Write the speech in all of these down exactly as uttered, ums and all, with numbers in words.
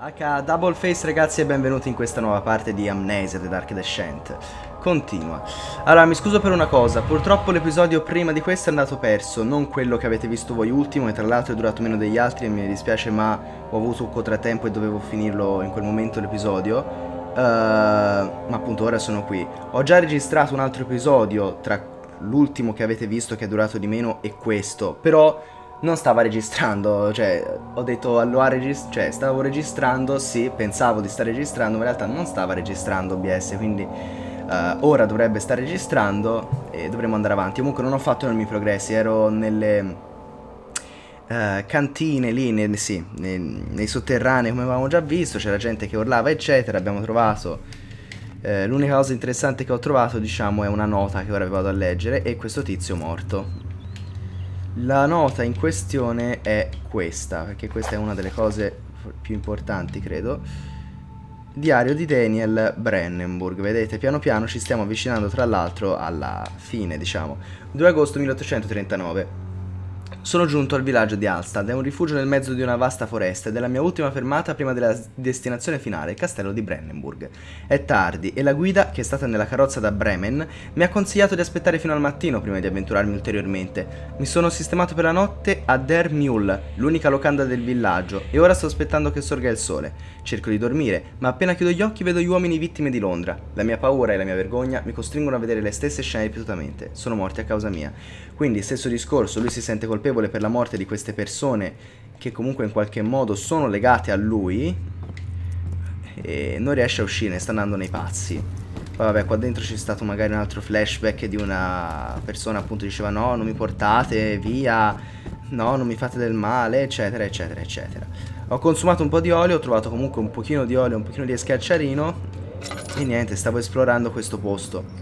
H Double Face ragazzi e benvenuti in questa nuova parte di Amnesia The Dark Descent. Continua. Allora mi scuso per una cosa, purtroppo l'episodio prima di questo è andato perso, non quello che avete visto voi ultimo, e tra l'altro è durato meno degli altri e mi dispiace, ma ho avuto un contrattempo e dovevo finirlo in quel momento l'episodio. uh, Ma appunto ora sono qui. Ho già registrato un altro episodio tra l'ultimo che avete visto, che è durato di meno, e questo, però non stava registrando, cioè ho detto lo ha registrato, cioè stavo registrando, sì, pensavo di stare registrando, ma in realtà non stava registrando O B S, quindi uh, ora dovrebbe stare registrando e dovremo andare avanti. Comunque non ho fatto enormi progressi, ero nelle uh, cantine lì, nei, sì, nei, nei sotterranei come avevamo già visto, c'era gente che urlava eccetera, abbiamo trovato... Uh, l'unica cosa interessante che ho trovato, diciamo, è una nota che ora vi vado a leggere, e questo tizio morto. La nota in questione è questa, perché questa è una delle cose più importanti, credo. Diario di Daniel Brennenburg. Vedete, piano piano ci stiamo avvicinando tra l'altro alla fine, diciamo. due agosto milleottocentotrentanove. Sono giunto al villaggio di Alstad, è un rifugio nel mezzo di una vasta foresta ed è la mia ultima fermata prima della destinazione finale, il castello di Brennenburg. È tardi e la guida, che è stata nella carrozza da Bremen, mi ha consigliato di aspettare fino al mattino prima di avventurarmi ulteriormente. Mi sono sistemato per la notte a Der Mule, l'unica locanda del villaggio, e ora sto aspettando che sorga il sole. Cerco di dormire, ma appena chiudo gli occhi vedo gli uomini vittime di Londra. La mia paura e la mia vergogna mi costringono a vedere le stesse scene ripetutamente. Sono morti a causa mia. Quindi, stesso discorso, lui si sente colpevole per la morte di queste persone che comunque in qualche modo sono legate a lui e non riesce a uscire, sta andando nei pazzi. Poi vabbè, qua dentro c'è stato magari un altro flashback di una persona, appunto, diceva no, non mi portate via, no, non mi fate del male, eccetera, eccetera, eccetera. Ho consumato un po' di olio, ho trovato comunque un pochino di olio, un pochino di schiacciarino e niente, stavo esplorando questo posto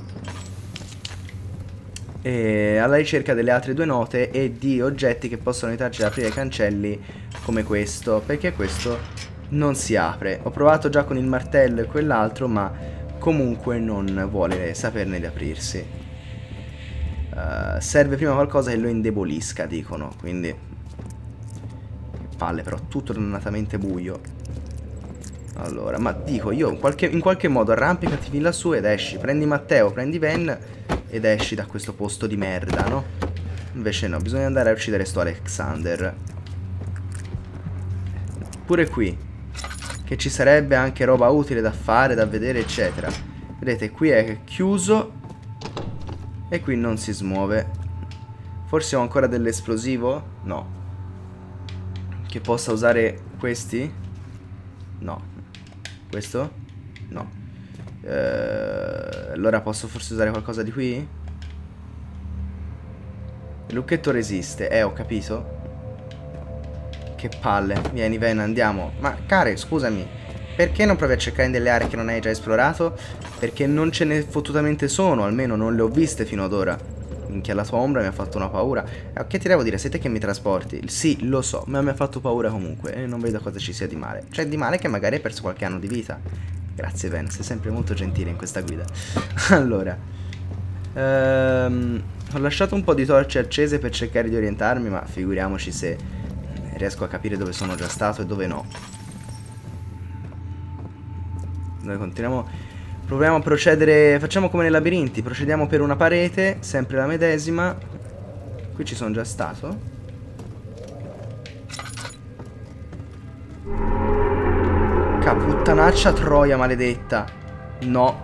e alla ricerca delle altre due note e di oggetti che possono aiutarci ad aprire cancelli come questo, perché questo non si apre. Ho provato già con il martello e quell'altro, ma comunque non vuole saperne di aprirsi. Uh, serve prima qualcosa che lo indebolisca, dicono, quindi palle, però tutto dannatamente buio. Allora, ma dico io in qualche, in qualche modo arrampicati fin lassù ed esci. Prendi Matteo, prendi Ben ed esci da questo posto di merda, no? Invece no, bisogna andare a uccidere sto Alexander. Pure qui, che ci sarebbe anche roba utile da fare, da vedere, eccetera. Vedete, qui è chiuso e qui non si smuove. Forse ho ancora dell'esplosivo? No. Che possa usare questi? No. Questo? No. Eh, allora posso forse usare qualcosa di qui? Il lucchetto resiste. Eh, ho capito. Che palle. Vieni, Ven, andiamo. Ma, care, scusami, perché non provi a cercare in delle aree che non hai già esplorato? Perché non ce ne fottutamente sono, almeno non le ho viste fino ad ora. Minchia, la tua ombra mi ha fatto una paura. Eh, che ti devo dire? Sei te che mi trasporti? Sì, lo so, ma mi ha fatto paura comunque e non vedo cosa ci sia di male. C'è di male che magari hai perso qualche anno di vita. Grazie, Ben, sei sempre molto gentile in questa guida. Allora, ehm, ho lasciato un po' di torce accese per cercare di orientarmi, ma figuriamoci se riesco a capire dove sono già stato e dove no. Noi continuiamo... Proviamo a procedere, facciamo come nei labirinti, procediamo per una parete, sempre la medesima. Qui ci sono già stato. Caputtanaccia troia maledetta. No.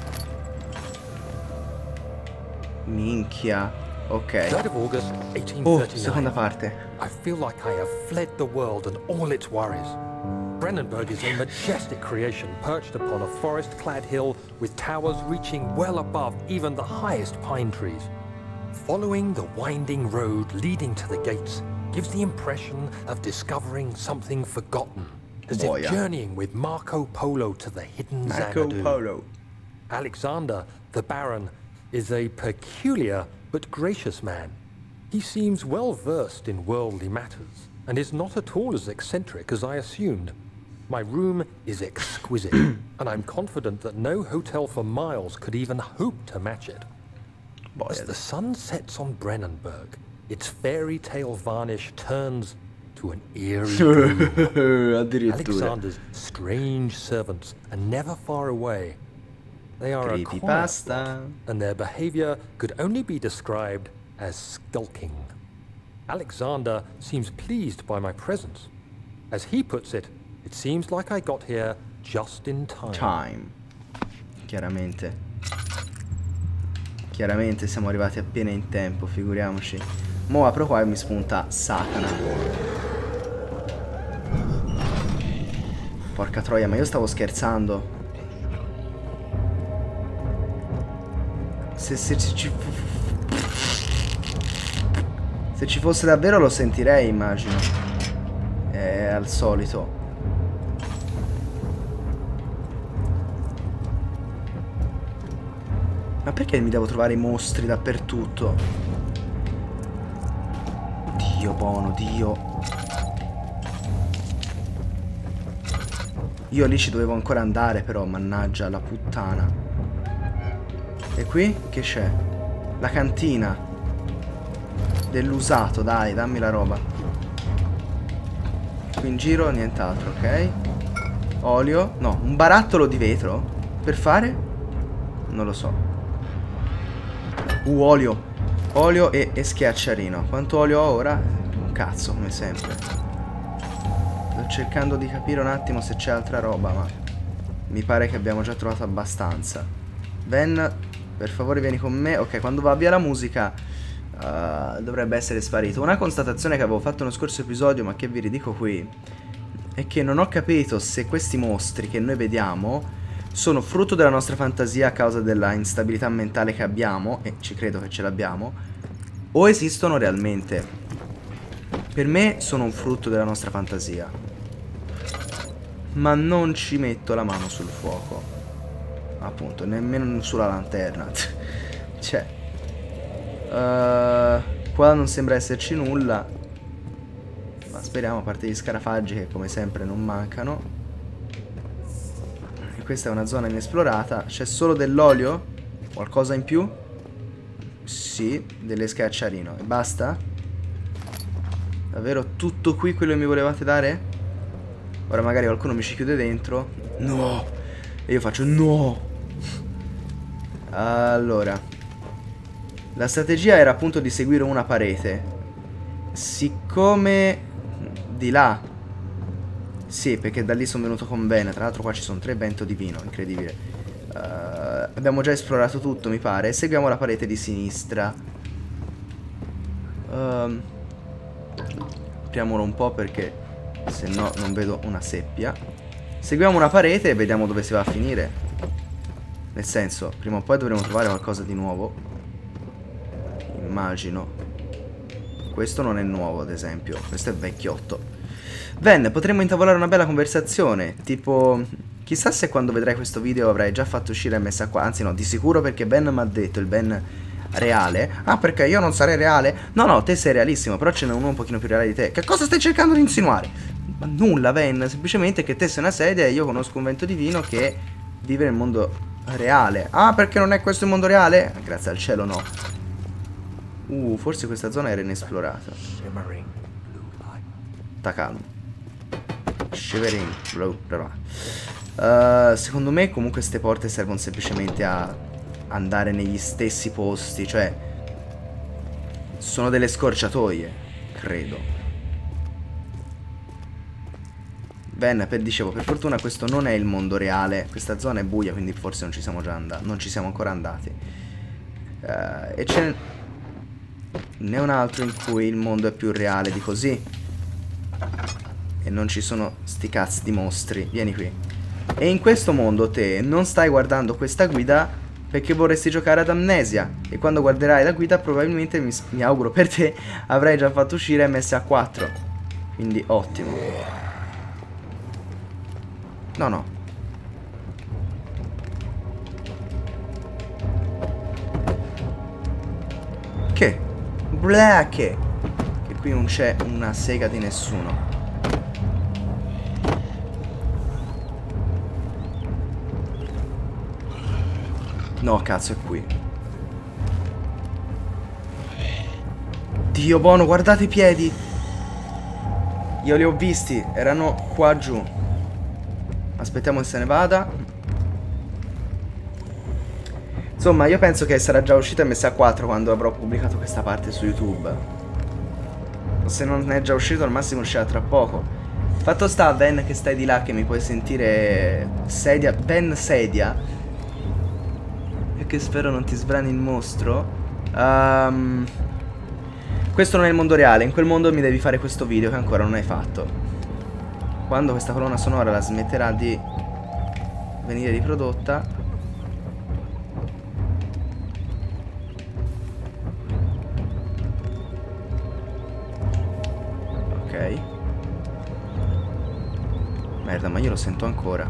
Minchia. Ok. Oh, seconda parte. I feel like I have fled the world and all its worries. Brennenburg is a majestic creation perched upon a forest-clad hill with towers reaching well above even the highest pine trees. Following the winding road leading to the gates gives the impression of discovering something forgotten, as Boy, if yeah. journeying with Marco Polo to the hidden Marco Xanadu. Polo. Alexander, the Baron, is a peculiar but gracious man. He seems well versed in worldly matters and is not at all as eccentric as I assumed. My room is exquisite, and I'm confident that no hotel for miles could even hope to match it. Boy, As the sun sets on Brennenburg, its fairy tale varnish turns to to an eerie gloom. Addirittura. Alexander's strange servants are never far away. They are a quiet Creepypasta. lot, and their behavior could only be described as skulking. Alexander seems pleased by my presence. As he puts it, it seems like I got here just in time. Time. Chiaramente. Chiaramente siamo arrivati appena in tempo, figuriamoci. Mo apro qua e mi spunta Satana. Porca troia, ma io stavo scherzando. Se, se, se, ci, se ci fosse davvero lo sentirei, immagino. È al solito. Ma perché mi devo trovare i mostri dappertutto? Dio buono, Dio. Io lì ci dovevo ancora andare però, mannaggia la puttana. E qui? Che c'è? La cantina dell'usato, dai, dammi la roba. Qui in giro nient'altro, ok. Olio, no, un barattolo di vetro. Per fare? Non lo so. Uh, olio. Olio e, e schiacciarino. Quanto olio ho ora? Un cazzo, come sempre. Sto cercando di capire un attimo se c'è altra roba, ma mi pare che abbiamo già trovato abbastanza. Ben, per favore vieni con me. Ok, quando va via la musica uh, dovrebbe essere sparito. Una constatazione che avevo fatto nello scorso episodio, ma che vi ridico qui, è che non ho capito se questi mostri che noi vediamo sono frutto della nostra fantasia a causa della instabilità mentale che abbiamo, e ci credo che ce l'abbiamo, o esistono realmente. Per me sono un frutto della nostra fantasia, ma non ci metto la mano sul fuoco, appunto, nemmeno sulla lanterna. Cioè uh, qua non sembra esserci nulla, ma speriamo, a parte gli scarafaggi che come sempre non mancano. Questa è una zona inesplorata. C'è solo dell'olio? Qualcosa in più? Sì, delle schiacciarino. E basta? Davvero tutto qui quello che mi volevate dare? Ora magari qualcuno mi ci chiude dentro. No! E io faccio no! Allora, la strategia era appunto di seguire una parete. Siccome di là, sì, perché da lì sono venuto con bene. Tra l'altro qua ci sono tre bento di vino, incredibile. uh, Abbiamo già esplorato tutto, mi pare. Seguiamo la parete di sinistra. uh, Apriamolo un po' perché se no non vedo una seppia. Seguiamo una parete e vediamo dove si va a finire. Nel senso, prima o poi dovremo trovare qualcosa di nuovo, immagino. Questo non è nuovo, ad esempio. Questo è vecchiotto. Ben, potremmo intavolare una bella conversazione. Tipo, chissà se quando vedrai questo video avrai già fatto uscire M S qua. Anzi no, di sicuro, perché Ben mi ha detto, il Ben reale. Ah, perché io non sarei reale? No, no, te sei realissimo, però ce n'è uno un pochino più reale di te. Che cosa stai cercando di insinuare? Ma nulla, Ben, semplicemente che te sei una sedia e io conosco un vento di vino che vive nel mondo reale. Ah, perché non è questo il mondo reale? Grazie al cielo no. Uh, forse questa zona era inesplorata. Sta calmo. Shivering blue, uh, secondo me comunque queste porte servono semplicemente a andare negli stessi posti. Cioè sono delle scorciatoie, credo. Ben, per, dicevo, per fortuna questo non è il mondo reale. Questa zona è buia, quindi forse non ci siamo già andati. Non ci siamo ancora andati. uh, E ce n'è un altro in cui il mondo è più reale di così e non ci sono sti cazzi di mostri. Vieni qui. E in questo mondo te non stai guardando questa guida perché vorresti giocare ad Amnesia, e quando guarderai la guida probabilmente, mi, mi auguro per te, avrai già fatto uscire M S A quattro. Quindi ottimo. No no. Che? Blah, che? Che qui non c'è una sega di nessuno. No, cazzo, è qui. Dio buono, guardate i piedi. Io li ho visti, erano qua giù. Aspettiamo che se ne vada. Insomma, io penso che sarà già uscita M S A quattro quando avrò pubblicato questa parte su YouTube. O se non è già uscito, al massimo uscirà tra poco. Fatto sta, Ben, che stai di là, che mi puoi sentire sedia. Ben sedia. E che spero non ti sbrani il mostro. Um, questo non è il mondo reale. In quel mondo mi devi fare questo video che ancora non hai fatto. Quando questa colonna sonora la smetterà di venire riprodotta, ok. Merda, ma io lo sento ancora.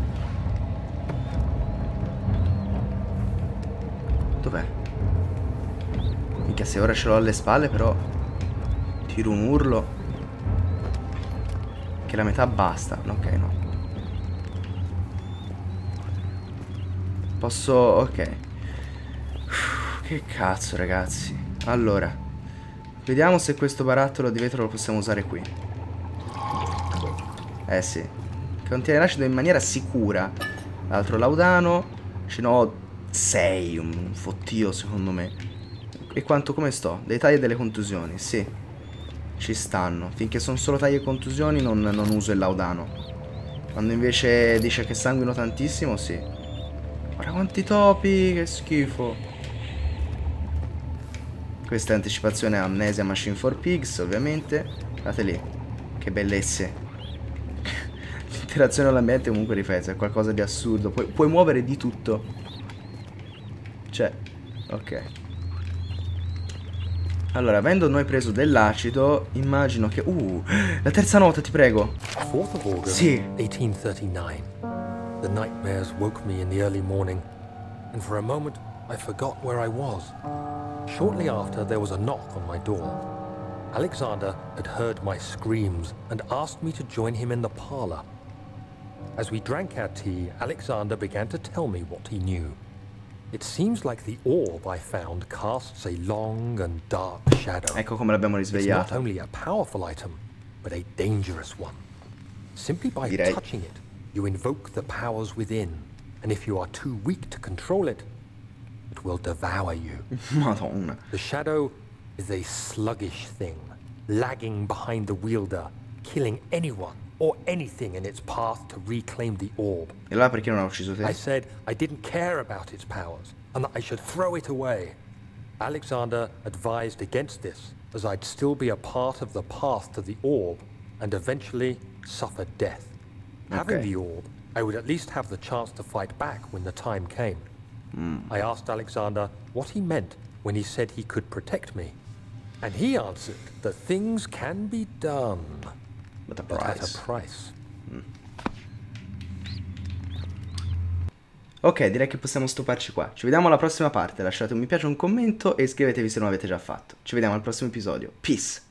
Dov'è? Minchia, se ora ce l'ho alle spalle, però tiro un urlo che la metà basta. Ok, no. Posso... ok. Che cazzo, ragazzi. Allora, vediamo se questo barattolo di vetro lo possiamo usare qui. Eh sì. Contiene l'acido in maniera sicura. L'altro laudano. Ce n'ho sei. Un fottio secondo me. E quanto, come sto? Dei tagli e delle contusioni. Sì, ci stanno. Finché sono solo tagli e contusioni non, non uso il laudano. Quando invece dice che sanguino tantissimo, sì. Guarda quanti topi. Che schifo. Questa è anticipazione a Amnesia Machine for Pigs, ovviamente. Guardate lì. Che bellezze. L'interazione all'ambiente comunque, ripeto, è qualcosa di assurdo. Pu puoi muovere di tutto. Cioè, ok. Allora, avendo noi preso dell'acido, immagino che... Uh, la terza nota, ti prego. fourth of August, sì. eighteen thirty-nine. The nightmares woke me in the early morning, and for a moment I forgot where I was. Shortly after, there was a knock on my door. Alexander had heard my screams and asked me to join him in the parlor. As we drank our tea, Alexander began to tell me what he knew. It seems like the orb I found casts a long and dark shadow. Ecco come l'abbiamo risvegliata. It's not only a powerful item, but a dangerous one. Simply by Direi. touching it, you invoke the powers within, and if you are too weak to control it, it will devour you. Madonna. The shadow is a sluggish thing, lagging behind the wielder, killing anyone or anything in its path to reclaim the orb. E allora perché non ha ucciso te? I said I didn't care about its powers and that I should throw it away. Alexander advised against this, as I'd still be a part of the path to the orb and eventually suffer death. Having Okay. the orb, I would at least have the chance to fight back when the time came. Mm. I asked Alexander what he meant when he said he could protect me. And he answered that things can be done, But a but at price. a price. Mm. Ok, direi che possiamo stopparci qua. Ci vediamo alla prossima parte. Lasciate un mi piace, un commento e iscrivetevi se non l'avete già fatto. Ci vediamo al prossimo episodio. Peace!